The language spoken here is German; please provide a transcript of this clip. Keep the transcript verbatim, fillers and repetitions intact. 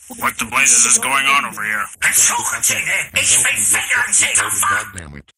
What the blazes is going on over here? Suchen Sie, ich bin Fehler, Sie